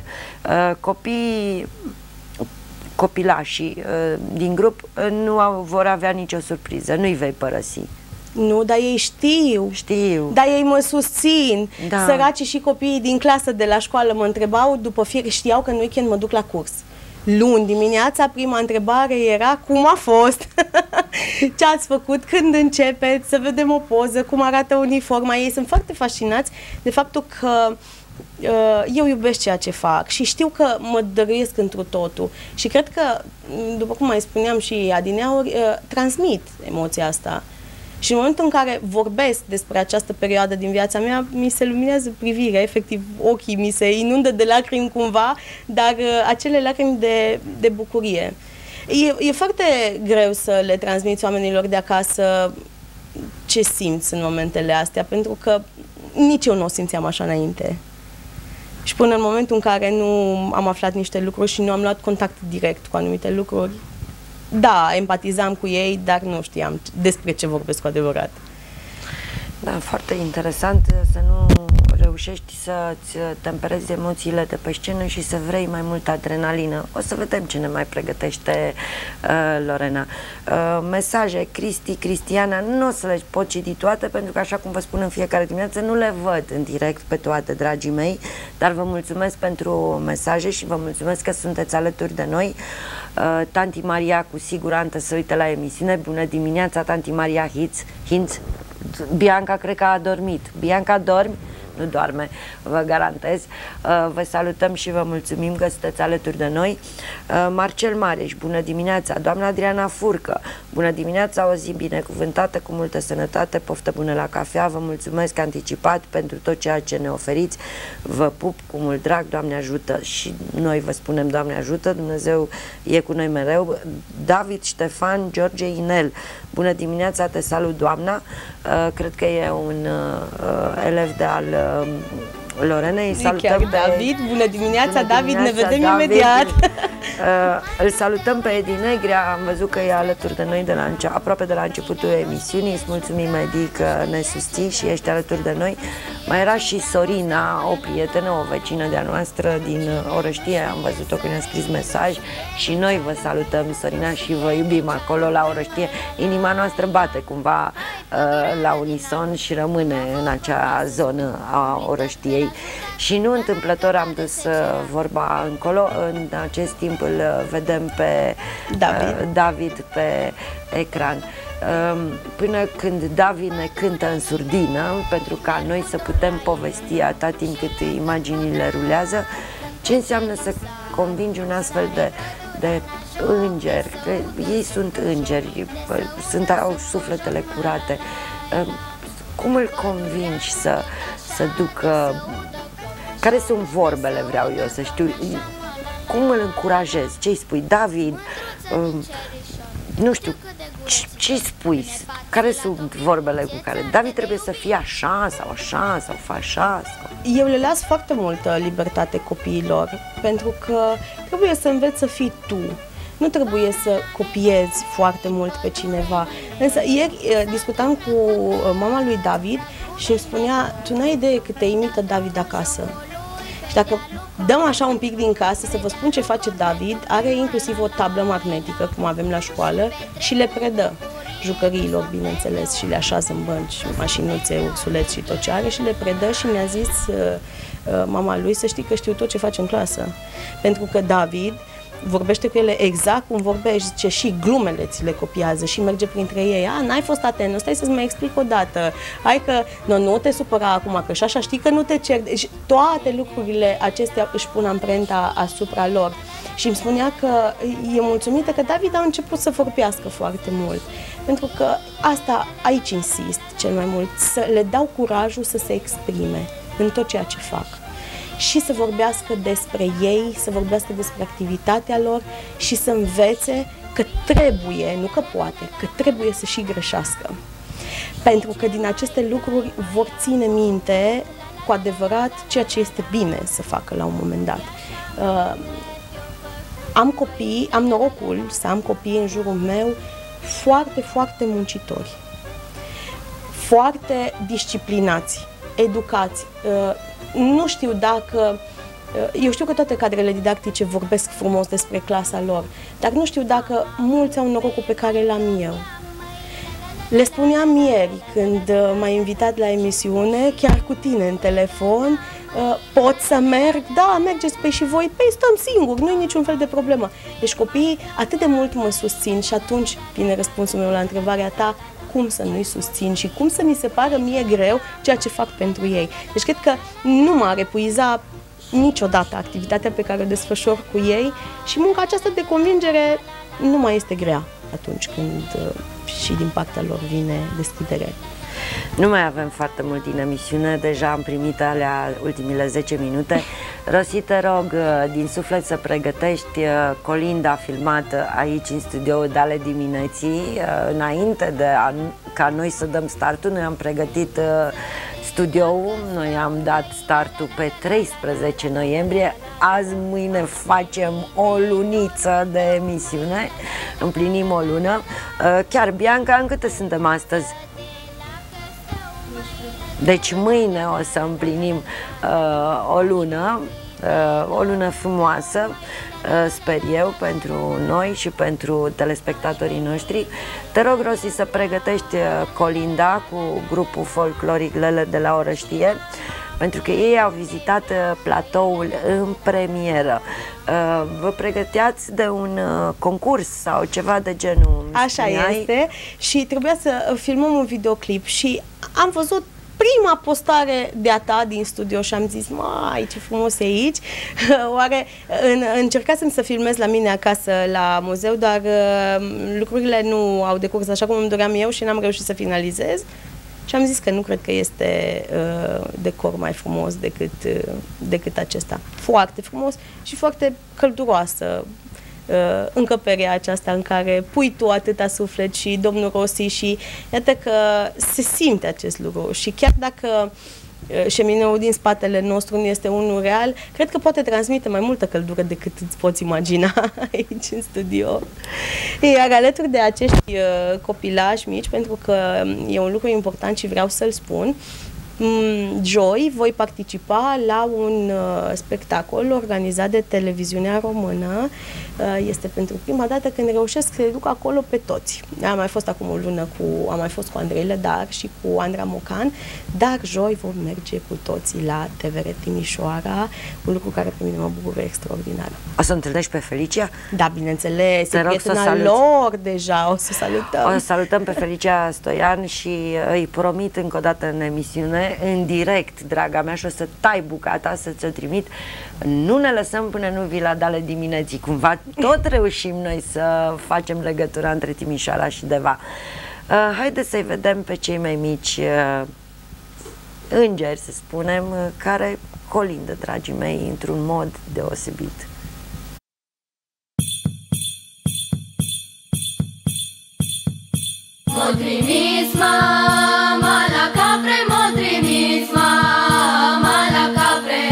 Copilașii din grup nu vor avea nicio surpriză, nu-i vei părăsi. Nu, dar ei știu. Știu. Dar ei mă susțin. Da. Săracii și copiii din clasă de la școală mă întrebau, după fiecare, știau că în weekend mă duc la curs. Luni dimineața, prima întrebare era: cum a fost? Ce ați făcut? Când începeți? Să vedem o poză, cum arată uniforma. Ei sunt foarte fascinați de faptul că eu iubesc ceea ce fac și știu că mă dăruiesc întru totul. Și cred că, după cum mai spuneam și adineauri, transmit emoția asta. Și în momentul în care vorbesc despre această perioadă din viața mea, mi se luminează privirea, efectiv ochii mi se inundă de lacrimi cumva, dar acele lacrimi de bucurie. E foarte greu să le transmiți oamenilor de acasă ce simți în momentele astea, pentru că nici eu nu o simțeam așa înainte. Și până în momentul în care nu am aflat niște lucruri și nu am luat contact direct cu anumite lucruri, da, empatizam cu ei, dar nu știam despre ce vorbesc cu adevărat. Da, foarte interesant să nu reușești să-ți temperezi emoțiile de pe scenă și să vrei mai multă adrenalină. O să vedem ce ne mai pregătește Lorena. Mesaje, Cristiana, nu o să le pot citi toate, pentru că, așa cum vă spun în fiecare dimineață, nu le văd în direct pe toate, dragii mei, dar vă mulțumesc pentru mesaje și vă mulțumesc că sunteți alături de noi. Tanti Maria cu siguranță se uită la emisiune. Bună dimineața, Tanti Maria Hinț. Bianca cred că a dormit. Bianca, dormi? Nu doarme, vă garantez. Vă salutăm și vă mulțumim că sunteți alături de noi. Marcel Mareș, bună dimineața. Doamna Adriana Furcă, bună dimineața, o zi binecuvântată, cu multă sănătate, poftă bună la cafea. Vă mulțumesc anticipat pentru tot ceea ce ne oferiți. Vă pup cu mult drag, Doamne ajută. Și noi vă spunem Doamne ajută, Dumnezeu e cu noi mereu. David Ștefan George Inel, bună dimineața, te salut, doamna. Cred că e un elev de al Lorenei. Salutăm pe David. Bună dimineața, bună David, dimineața, ne vedem David. imediat. Îl salutăm pe Edi Negrea, am văzut că e alături de noi de la aproape de la începutul emisiunii. Îți mulțumim, Edi, că ne susții și ești alături de noi. Mai era și Sorina, o prietenă, o vecină de-a noastră din Orăștie, am văzut-o când ne-a scris mesaj și noi vă salutăm, Sorina, și vă iubim acolo la Orăștie. Inima noastră bate cumva la unison și rămâne în acea zonă a Orăștiei. Și nu întâmplător am dus vorba încolo. În acest timp îl vedem pe David pe ecran. Până când David ne cântă în surdină, pentru ca noi să putem povesti atât timp cât imaginile rulează, ce înseamnă să convingi un astfel de de îngeri, că ei sunt îngeri, au sufletele curate. Cum îl convingi să ducă, care sunt vorbele, vreau eu să știu, cum îl încurajezi, ce îi spui, David, nu știu, ce spui, care sunt vorbele cu care David trebuie să fie așa sau așa sau fa așa? Eu le las foarte multă libertate copiilor, pentru că trebuie să înveți să fii tu. Nu trebuie să copiezi foarte mult pe cineva. Însă ieri discutam cu mama lui David și îmi spunea, tu n-ai idee cât te imită David acasă. Și dacă dăm așa un pic din casă să vă spun ce face David, are inclusiv o tablă magnetică, cum avem la școală, și le predă jucăriilor, bineînțeles, și le așează în bănci, mașinuțe, ursuleți și tot ce are și le predă și mi-a zis mama lui să știi că știu tot ce face în clasă. Pentru că David vorbește cu ele exact cum vorbești, zice, și glumele ți le copiază și merge printre ei. N-ai fost atent, stai să-ți mai explic o dată. Hai că nu te supăra acum, că și așa știi că nu te cer. Deci toate lucrurile acestea își pun amprenta asupra lor. Și îmi spunea că e mulțumită că David a început să vorbească foarte mult. Pentru că asta, aici insist cel mai mult, să le dau curajul să se exprime în tot ceea ce fac. Și să vorbească despre ei, să vorbească despre activitatea lor și să învețe că trebuie, nu că poate, că trebuie să și greșească. Pentru că din aceste lucruri vor ține minte cu adevărat ceea ce este bine să facă la un moment dat. Am copii, am norocul să am copii în jurul meu foarte, foarte muncitori, foarte disciplinați, educați. Nu știu dacă... Eu știu că toate cadrele didactice vorbesc frumos despre clasa lor, dar nu știu dacă mulți au norocul pe care l-am eu. Le spuneam ieri, când m-ai invitat la emisiune, chiar cu tine în telefon, pot să merg? Da, mergeți, păi și voi? Păi stăm singuri, nu e niciun fel de problemă. Deci copiii atât de mult mă susțin și atunci vine răspunsul meu la întrebarea ta, cum să nu-i susțin și cum să mi se pară mie greu ceea ce fac pentru ei. Deci cred că nu m-ar epuiza niciodată activitatea pe care o desfășor cu ei și munca aceasta de convingere nu mai este grea atunci când și din partea lor vine deschidere. Nu mai avem foarte mult din emisiune, deja am primit alea ultimile 10 minute. Rosi, te rog din suflet să pregătești colinda filmată aici în studioul Dale Dimineții. Înainte de ca noi să dăm startul, noi am pregătit studioul, noi am dat startul pe 13 noiembrie. Azi, mâine facem o luniță de emisiune, împlinim o lună. Chiar, Bianca, în câte suntem astăzi? Deci mâine o să împlinim o lună frumoasă, sper eu, pentru noi și pentru telespectatorii noștri. Te rog, Rosi, să pregătești colinda cu grupul folcloric Lele de la Orăștie, pentru că ei au vizitat platoul în premieră. Vă pregăteați de un concurs sau ceva de genul? Așa este, și trebuia să filmăm un videoclip și am văzut prima postare de-a ta din studio și am zis, mai ce frumos e aici. Oare încercasem să filmez la mine acasă la muzeu, dar lucrurile nu au decurs așa cum îmi doream eu și n-am reușit să finalizez. Și am zis că nu cred că este decor mai frumos decât acesta. Foarte frumos și foarte călduroasă încăperea aceasta în care pui tu atâta suflet și domnul Rosi și iată că se simte acest lucru și chiar dacă șemineul din spatele nostru nu este unul real, cred că poate transmite mai multă căldură decât îți poți imagina aici în studio. Iar alături de acești copilași mici, pentru că e un lucru important și vreau să-l spun, joi voi participa la un spectacol organizat de Televiziunea Română. Este pentru prima dată când reușesc să-i duc acolo pe toți. Am mai fost acum o lună am mai fost cu Andrei Lădar și cu Andra Mocan, dar joi vom merge cu toții la TVR Timișoara, un lucru care pe mine mă bucură extraordinar. O să întâlnești pe Felicia? Da, bineînțeles, e prietena lor deja, o să salutăm. O să salutăm pe Felicia Stoian și îi promit încă o dată în emisiune emisiune în direct, draga mea, și o să tai bucata să ți-o trimit. Nu ne lăsăm până nu vii la Dale dimineții. Cumva tot reușim noi să facem legătura între Timișoara și Deva. Haideți să-i vedem pe cei mai mici îngeri, să spunem, care colindă, dragii mei, într-un mod deosebit. M-o trimis mama la capre, m-o trimis mama la capre.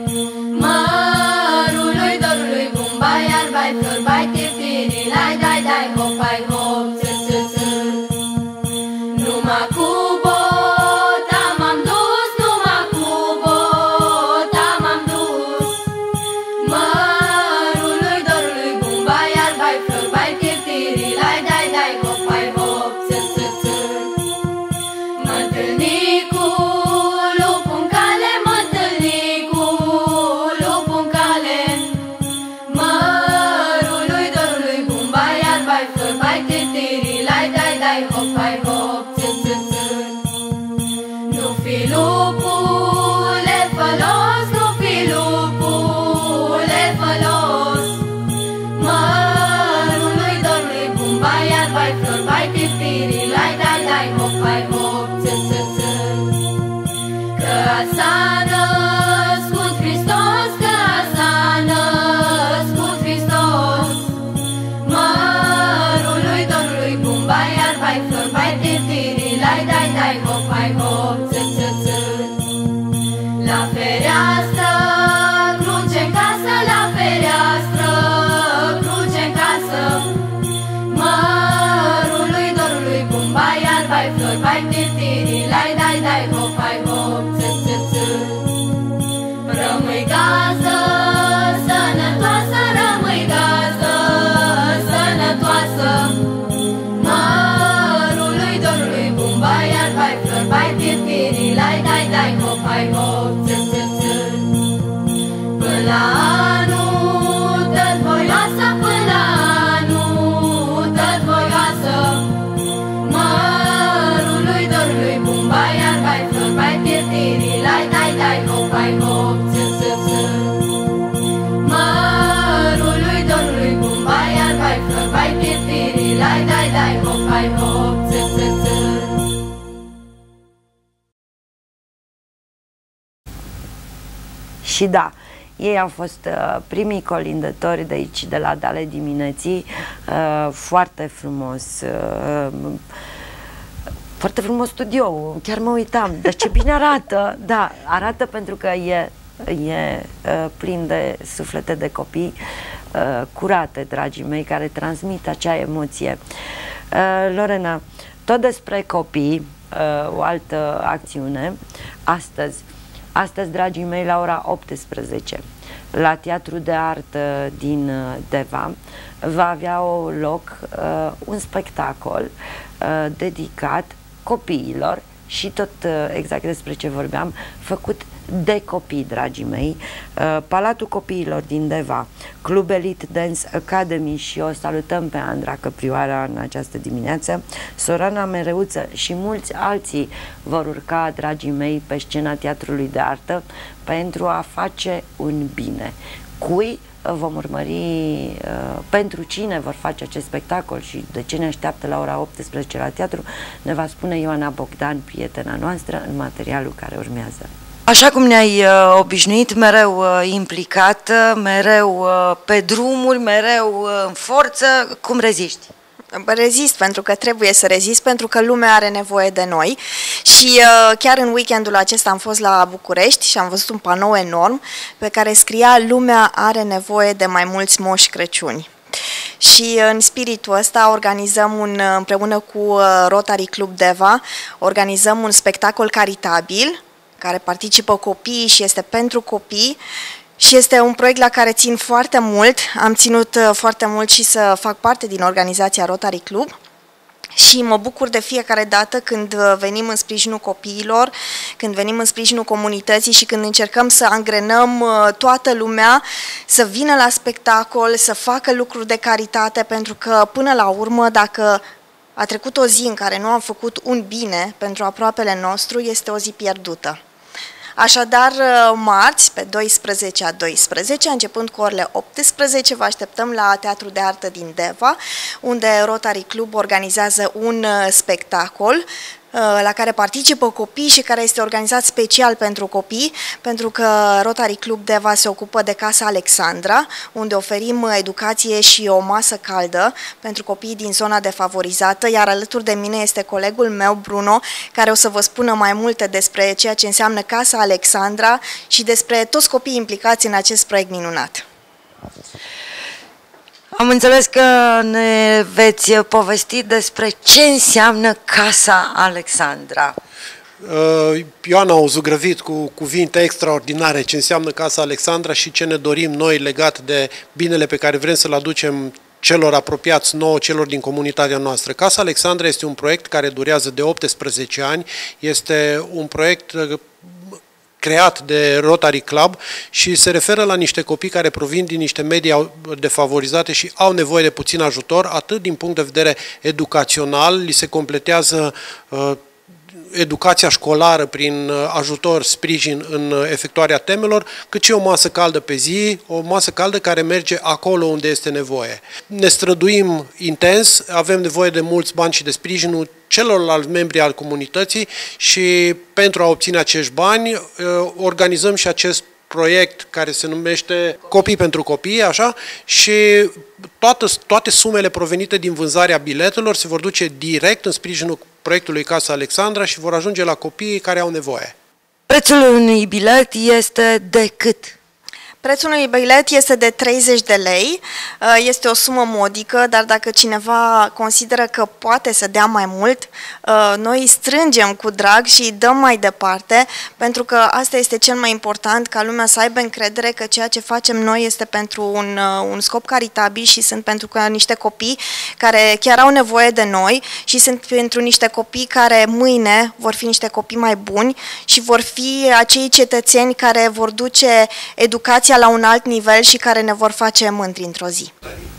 Mărului, dorului, bumba, iar bai flori, bai tirtiri, lai, dai, dai, hop, hai, hop, țâr, țâr, țâr. Numai cu bota m-am dus, numai cu bota m-am dus. Mărului, dorului, bumba, iar bai flori, bai tirtiri, lai, dai, dai, hop, hai, hop. Mă întâlni cu lupul în cale, mă întâlni cu lupul în cale. Mărului, dorului, bumba, iar bai flori, bai tirtiri, lai, dai, dai, hop, hai, hop, țâr, țâr, țâr. Nu fi lupule fălos, nu fi lupule fălos. Mărului, dorului, bumba, iar bai flori, bai tirtiri, lai, dai, dai, hop, hai, hop, țâr, țâr, țâr. Că s-a născut Hristos, că s-a născut Hristos. Mărului, dorului, bumba, iar bai flori, bai tirtiri, lai, dai, dai, hop, hai, hop, țâr, țâr, țâr. La fereastră, cruce-n casă, la fereastră, cruce-n casă. Mărului, dorului, bumba, iar bai flori, bai tirtiri, lai, dai, dai, hop, hai, hop, țâr, țâr, țâr. Rămâi gazdă, sănătoasă, rămâi gazdă, sănătoasă. Mărului, dorului, bumba, iar bai flori, bai tirtiri, lai, dai, dai, hop, hai, hop, țâr, țâr, țâr. Până la anul tot voioasă, până la anul tot voioasă. Mărului, dorului, bumba, iar bai flori, bai tirtiri, lai, dai, dai, hop, hai, hop, țâr, țâr, țâr. Mărului, dorului, bumba, iar bai flori, bai tirtiri, lai, dai, dai, hop, hai, hop, țâr, țâr, țâr. Și da, ei au fost primii colindători de aici, de la Dale dimineții, foarte frumos, foarte frumos studio, chiar mă uitam, dar ce bine arată, da, arată pentru că e plin de suflete de copii curate, dragii mei, care transmit acea emoție. Lorena, tot despre copii, o altă acțiune, astăzi, dragii mei, la ora 18, la Teatrul de Artă din Deva, va avea loc un spectacol dedicat copiilor și tot exact despre ce vorbeam, făcut de copii, dragii mei. Palatul Copiilor din Deva, Club Elite Dance Academy, și o salutăm pe Andra Căprioara în această dimineață, Sorana Mereuță și mulți alții vor urca, dragii mei, pe scena Teatrului de Artă pentru a face un bine. Cui vom urmări, pentru cine vor face acest spectacol și de ce ne așteaptă la ora 18 la teatru, ne va spune Ioana Bogdan, prietena noastră, în materialul care urmează. Așa cum ne-ai obișnuit, mereu implicată, mereu pe drumuri, mereu în forță, cum reziști? Rezist, pentru că trebuie să rezist, pentru că lumea are nevoie de noi. Și chiar în weekendul acesta am fost la București și am văzut un panou enorm pe care scria: lumea are nevoie de mai mulți Moși Crăciuni. Și în spiritul ăsta organizăm împreună cu Rotary Club Deva, organizăm un spectacol caritabil care participă copiii și este pentru copii. Și este un proiect la care țin foarte mult, am ținut foarte mult și să fac parte din organizația Rotary Club și mă bucur de fiecare dată când venim în sprijinul copiilor, când venim în sprijinul comunității și când încercăm să angrenăm toată lumea să vină la spectacol, să facă lucruri de caritate, pentru că până la urmă, dacă a trecut o zi în care nu am făcut un bine pentru aproapele nostru, este o zi pierdută. Așadar, marți, pe 12/12, începând cu orele 18, vă așteptăm la Teatrul de Artă din Deva, unde Rotary Club organizează un spectacol la care participă copii și care este organizat special pentru copii, pentru că Rotary Club Deva se ocupă de Casa Alexandra, unde oferim educație și o masă caldă pentru copiii din zona defavorizată, iar alături de mine este colegul meu, Bruno, care o să vă spună mai multe despre ceea ce înseamnă Casa Alexandra și despre toți copiii implicați în acest proiect minunat. Am înțeles că ne veți povesti despre ce înseamnă Casa Alexandra. Ioana a zugrăvit cu cuvinte extraordinare ce înseamnă Casa Alexandra și ce ne dorim noi legat de binele pe care vrem să-l aducem celor apropiați nouă, celor din comunitatea noastră. Casa Alexandra este un proiect care durează de 18 ani, este un proiect creat de Rotary Club și se referă la niște copii care provin din niște medii defavorizate și au nevoie de puțin ajutor, atât din punct de vedere educațional, li se completează educația școlară prin ajutor, sprijin în efectuarea temelor, cât și o masă caldă pe zi, o masă caldă care merge acolo unde este nevoie. Ne străduim intens, avem nevoie de mulți bani și de sprijinul celorlalți membri al comunității și pentru a obține acești bani organizăm și acest proiect care se numește Copii pentru Copii, așa, și toate sumele provenite din vânzarea biletelor se vor duce direct în sprijinul proiectului Casa Alexandra și vor ajunge la copiii care au nevoie. Prețul unui bilet este de cât? Prețul unui bilet este de 30 de lei, este o sumă modică, dar dacă cineva consideră că poate să dea mai mult, noi strângem cu drag și îi dăm mai departe, pentru că asta este cel mai important, ca lumea să aibă încredere că ceea ce facem noi este pentru un scop caritabil și sunt pentru niște copii care chiar au nevoie de noi și sunt pentru niște copii care mâine vor fi niște copii mai buni și vor fi acei cetățeni care vor duce educația la un alt nivel și care ne vor face mândri într-o zi.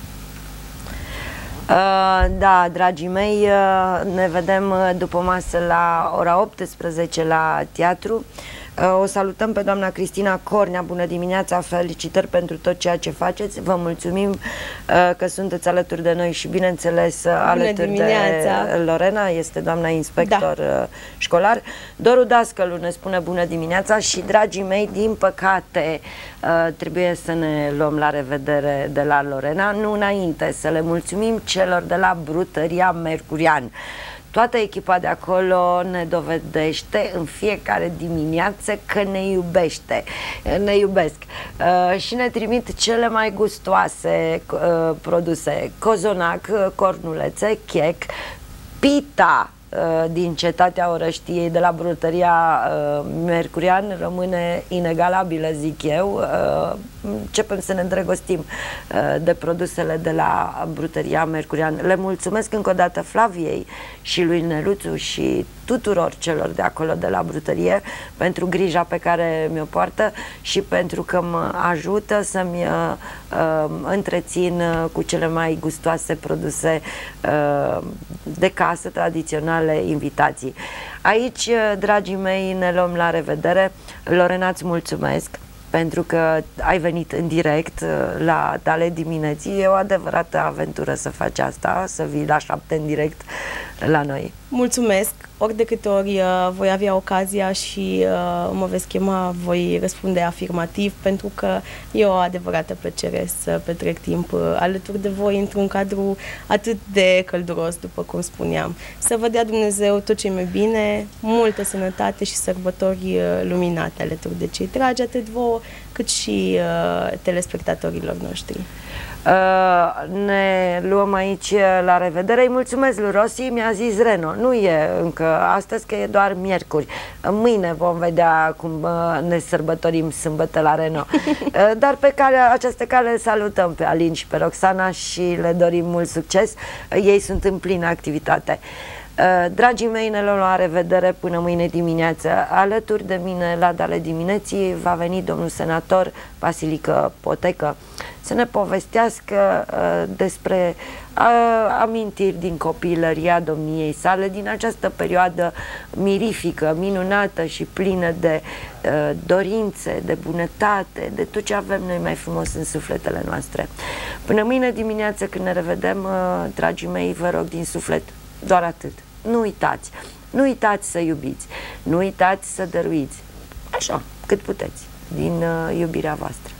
Da, dragii mei, ne vedem după masă la ora 18 la teatru. O salutăm pe doamna Cristina Cornea, bună dimineața, felicitări pentru tot ceea ce faceți, vă mulțumim că sunteți alături de noi și bineînțeles alături de Lorena, este doamna inspector școlar. Doru Dascălu ne spune bună dimineața și, dragii mei, din păcate trebuie să ne luăm la revedere de la Lorena, nu înainte să le mulțumim celor de la Brutăria Mercurian. Toată echipa de acolo ne dovedește în fiecare dimineață că ne iubește, ne iubesc și ne trimit cele mai gustoase produse: cozonac, cornulețe, chec, pita din cetatea Orăștiei de la Brutăria Mercurian rămâne inegalabilă, zic eu. Începem să ne îndrăgostim de produsele de la Brutăria Mercurian. Le mulțumesc încă o dată Flaviei și lui Neluțu și tuturor celor de acolo de la Brutărie pentru grija pe care mi-o poartă și pentru că mă ajută să-mi întrețin cu cele mai gustoase produse de casă tradiționale, invitații. Aici, dragii mei, ne luăm la revedere. Lorena, îți mulțumesc pentru că ai venit în direct la Tale dimineții. E o adevărată aventură să faci asta, să vii la 7 în direct la noi. Mulțumesc! Ori de câte ori voi avea ocazia și mă veți chema, voi răspunde afirmativ, pentru că e o adevărată plăcere să petrec timp alături de voi într-un cadru atât de călduros, după cum spuneam. Să vă dea Dumnezeu tot ce mai bine, multă sănătate și sărbători luminate alături de cei dragi, atât vouă cât și telespectatorilor noștri. Ne luăm aici la revedere. Îi mulțumesc lui Rossi, mi-a zis Reno. Nu e încă astăzi, că e doar miercuri. Mâine vom vedea cum ne sărbătorim sâmbătă la Reno. Dar pe această cale salutăm pe Alin și pe Roxana și le dorim mult succes. Ei sunt în plină activitate. Dragii mei, ne luăm la revedere până mâine dimineață. Alături de mine la Dale dimineții va veni domnul senator Vasilică Potecă să ne povestească despre amintiri din copilăria domniei sale, din această perioadă mirifică, minunată și plină de dorințe, de bunătate, de tot ce avem noi mai frumos în sufletele noastre. Până mâine dimineață când ne revedem, dragii mei, vă rog din suflet, doar atât. Nu uitați. Nu uitați să iubiți. Nu uitați să dăruiți. Așa, cât puteți, din iubirea voastră.